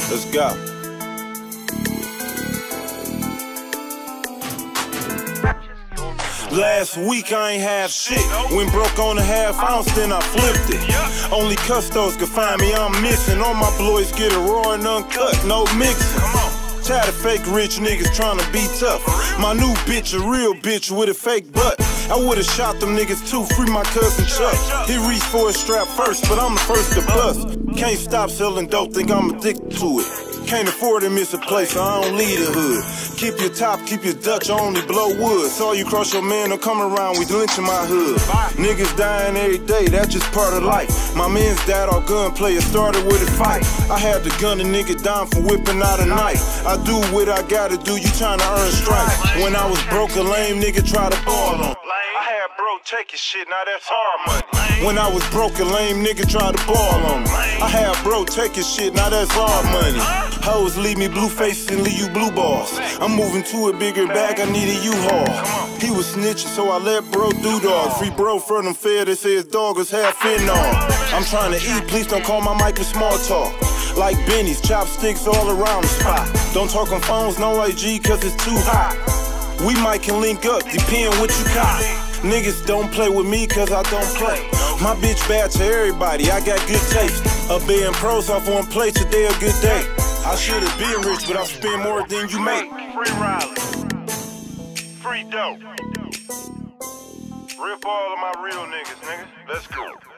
Let's go. Last week I ain't have shit. Went broke on a half ounce, then I flipped it. Only custos could find me, I'm missing. All my boys get it raw and uncut, no mixing. Tired of fake rich niggas trying to be tough. My new bitch, a real bitch with a fake butt. I would've shot them niggas too, free my cousin Chuck. He reached for his strap first, but I'm the first to bust. Can't stop selling dope, think I'm addicted to it. Can't afford to miss a place, so I don't leave the hood. Keep your top, keep your Dutch, I only blow wood. Saw you cross your man, don't come around, we lynching my hood. Niggas dying every day, that's just part of life. My man's dad, all gunplay, it started with a fight. I had to gun a nigga down for whipping out a knife. I do what I gotta do, you trying to earn stripes. When I was broke, a lame nigga try to ball on. I had bro take his shit, now that's hard money. When I was broke, a lame nigga tried to ball on me. I had bro take his shit, now that's hard money. Hoes leave me blue face and leave you blue balls. I'm moving to a bigger bag, I need a U-Haul. He was snitching, so I let bro do dog. Free bro for them fair, they say his dog was half fentanyl. I'm trying to eat, please don't call my mic with small talk. Like Benny's, chopsticks all around the spot. Don't talk on phones, no IG, cause it's too hot. We might can link up, depend what you got. Niggas don't play with me cause I don't play. My bitch bad to everybody, I got good taste. A billion pros off one plate, today a good day. I should've been rich, but I spend more than you make. Free Riley. Free dope. Rip all of my real niggas, nigga. Let's go.